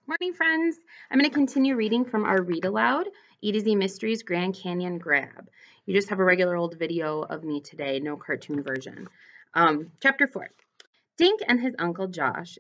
Morning, friends. I'm going to continue reading from our Read Aloud, E to Z Mysteries Grand Canyon Grab. You just have a regular old video of me today, no cartoon version. Chapter 4. Dink and his uncle Josh,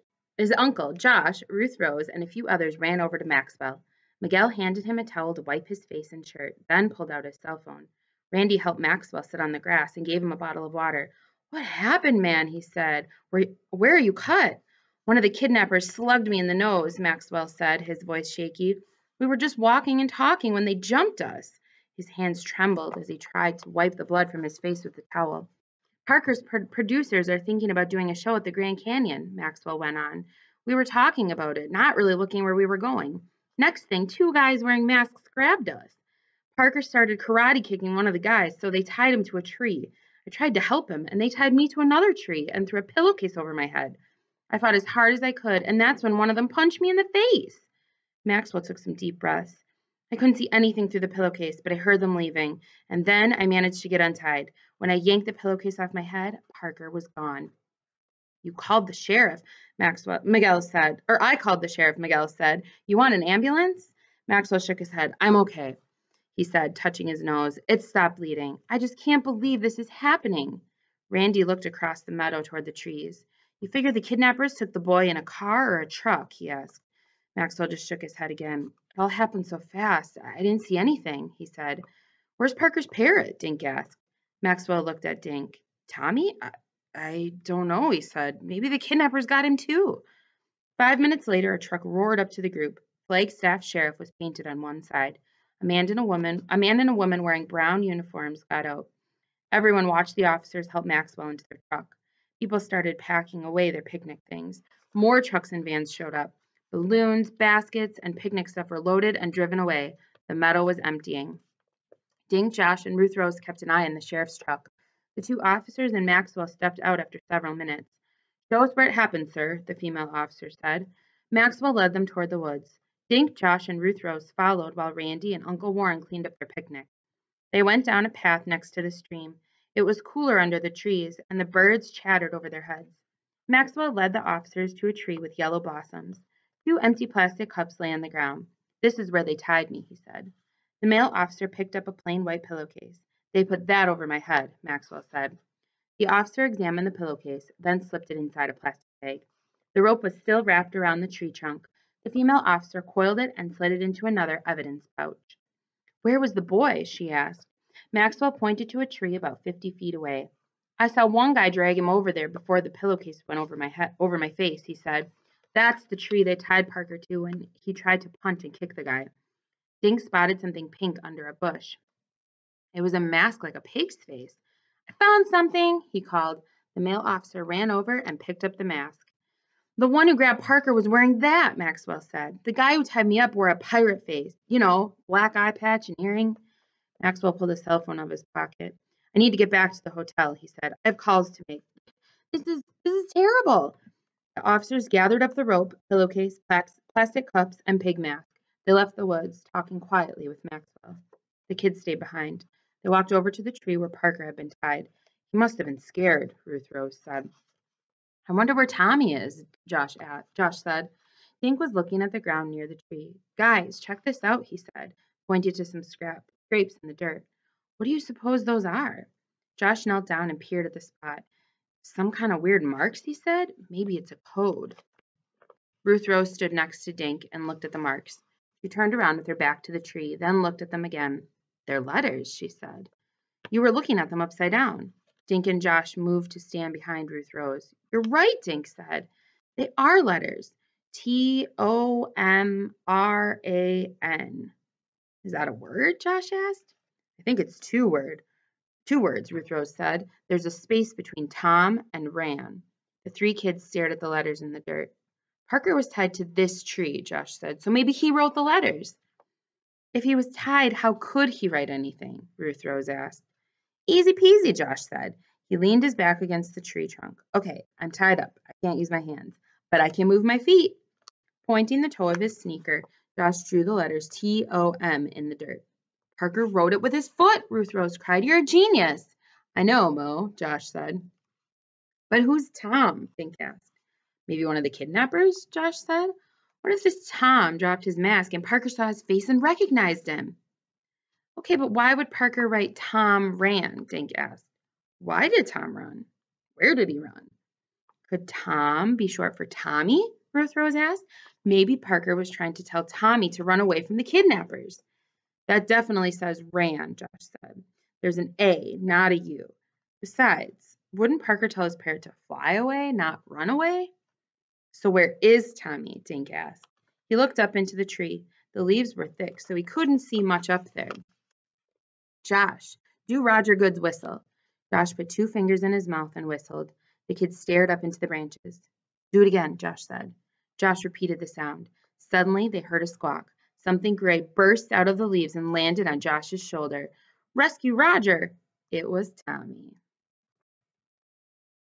Ruth Rose, and a few others ran over to Maxwell. Miguel handed him a towel to wipe his face and shirt, then pulled out his cell phone. Randy helped Maxwell sit on the grass and gave him a bottle of water. "What happened, man?" he said. Where are you cut?" "One of the kidnappers slugged me in the nose," Maxwell said, his voice shaky. "We were just walking and talking when they jumped us." His hands trembled as he tried to wipe the blood from his face with the towel. "Parker's producers are thinking about doing a show at the Grand Canyon," Maxwell went on. "We were talking about it, not really looking where we were going. Next thing, two guys wearing masks grabbed us. Parker started karate kicking one of the guys, so they tied him to a tree. I tried to help him, and they tied me to another tree and threw a pillowcase over my head. I fought as hard as I could, and that's when one of them punched me in the face." Maxwell took some deep breaths. "I couldn't see anything through the pillowcase, but I heard them leaving, and then I managed to get untied. When I yanked the pillowcase off my head, Parker was gone." "You called the sheriff," Miguel said. "Or I called the sheriff," Miguel said. "You want an ambulance?" Maxwell shook his head. "I'm okay," he said, touching his nose. "It stopped bleeding. I just can't believe this is happening." Randy looked across the meadow toward the trees. "You figure the kidnappers took the boy in a car or a truck?" he asked. Maxwell just shook his head again. "It all happened so fast. I didn't see anything," he said. "Where's Parker's parrot?" Dink asked. Maxwell looked at Dink. "Tommy? I don't know," he said. "Maybe the kidnappers got him too." 5 minutes later, a truck roared up to the group. Flagstaff Sheriff was painted on one side. A man and a woman wearing brown uniforms got out. Everyone watched the officers help Maxwell into their truck. People started packing away their picnic things. More trucks and vans showed up. Balloons, baskets, and picnic stuff were loaded and driven away. The meadow was emptying. Dink, Josh, and Ruth Rose kept an eye on the sheriff's truck. The two officers and Maxwell stepped out after several minutes. "Show us where it happened, sir," the female officer said. Maxwell led them toward the woods. Dink, Josh, and Ruth Rose followed while Randy and Uncle Warren cleaned up their picnic. They went down a path next to the stream. It was cooler under the trees, and the birds chattered over their heads. Maxwell led the officers to a tree with yellow blossoms. Two empty plastic cups lay on the ground. "This is where they tied me," he said. The male officer picked up a plain white pillowcase. "They put that over my head," Maxwell said. The officer examined the pillowcase, then slipped it inside a plastic bag. The rope was still wrapped around the tree trunk. The female officer coiled it and slid it into another evidence pouch. "Where was the boy?" she asked. Maxwell pointed to a tree about 50 feet away. "I saw one guy drag him over there before the pillowcase went over my face," he said. "That's the tree they tied Parker to when he tried to punch and kick the guy." Dink spotted something pink under a bush. It was a mask like a pig's face. "I found something," he called. The male officer ran over and picked up the mask. "The one who grabbed Parker was wearing that," Maxwell said. "The guy who tied me up wore a pirate face. You know, black eye patch and earring." Maxwell pulled his cell phone out of his pocket. "I need to get back to the hotel," he said. "I have calls to make." This is terrible." The officers gathered up the rope, pillowcase, plastic cups, and pig mask. They left the woods, talking quietly with Maxwell. The kids stayed behind. They walked over to the tree where Parker had been tied. "He must have been scared," Ruth Rose said. "I wonder where Tommy is," Josh said. Dink was looking at the ground near the tree. "Guys, check this out," he said, pointing to some scrapes in the dirt. "What do you suppose those are?" Josh knelt down and peered at the spot. "Some kind of weird marks," he said. "Maybe it's a code." Ruth Rose stood next to Dink and looked at the marks. She turned around with her back to the tree, then looked at them again. "They're letters," she said. "You were looking at them upside down." Dink and Josh moved to stand behind Ruth Rose. "You're right," Dink said. "They are letters. Tomran. Is that a word?" Josh asked. "I think it's two words, Ruth Rose said. "There's a space between Tom and Ran." The three kids stared at the letters in the dirt. "Parker was tied to this tree," Josh said, "so maybe he wrote the letters." "If he was tied, how could he write anything?" Ruth Rose asked. "Easy peasy," Josh said. He leaned his back against the tree trunk. "Okay, I'm tied up. I can't use my hands, but I can move my feet." Pointing the toe of his sneaker, Josh drew the letters T-O-M in the dirt. "Parker wrote it with his foot," Ruth Rose cried. "You're a genius." "I know, Mo," Josh said. "But who's Tom?" Dink asked. "Maybe one of the kidnappers," Josh said. What if this Tom dropped his mask and Parker saw his face and recognized him? Okay, but why would Parker write Tom ran? Dink asked. Why did Tom run? Where did he run? Could Tom be short for Tommy? Ruth Rose asked. Maybe Parker was trying to tell Tommy to run away from the kidnappers. That definitely says ran, Josh said. There's an A, not a U. Besides, wouldn't Parker tell his parrot to fly away, not run away? So where is Tommy? Dink asked. He looked up into the tree. The leaves were thick, so he couldn't see much up there. Josh, do Roger Good's whistle. Josh put 2 fingers in his mouth and whistled. The kids stared up into the branches. Do it again, Josh said. Josh repeated the sound. Suddenly, they heard a squawk. Something gray burst out of the leaves and landed on Josh's shoulder. Rescue Roger! It was Tommy.